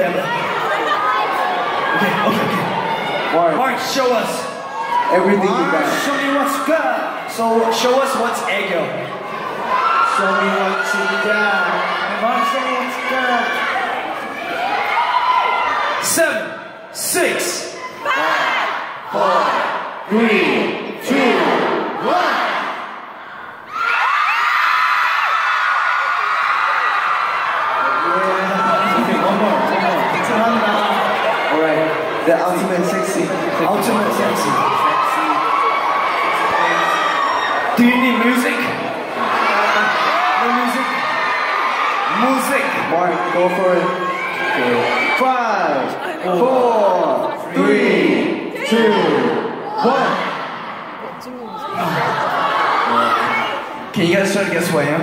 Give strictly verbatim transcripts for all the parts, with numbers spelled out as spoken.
together. Okay, okay, okay. Mark, Mark, show us. everything you got. Show me what's good. So, show us what's Aegyo. Show me what you got. Mark, show me what's good. Seven, six, Five, four, three, two, one. Okay, one more, one more. Alright, the ultimate sexy. Ultimate sexy. Do you need music? No music? Music. Mark, go for it. Okay. Five, four, three, two, one. Can you guys try to guess who I am?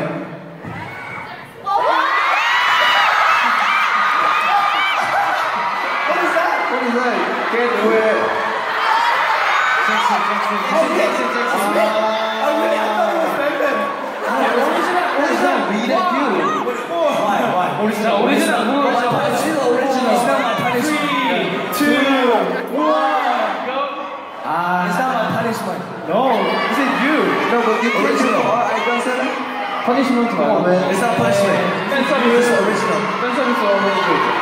What is that? What is that? Can't do it. Jackson, Jackson, Jackson, Jackson, Jackson. Oh, really? I thought it was Batman. What is that? Read it, you. Why? Why? Original. original. Original. Original. It's not my punishment. Three, two, one. Ah, it's not my punishment. No, is it you? No, but you can't do it. I don't say that. 퍼니시먼트 말고 It's not punishment. 팬 It's 서비스 original. 팬 서비스 한번 해줘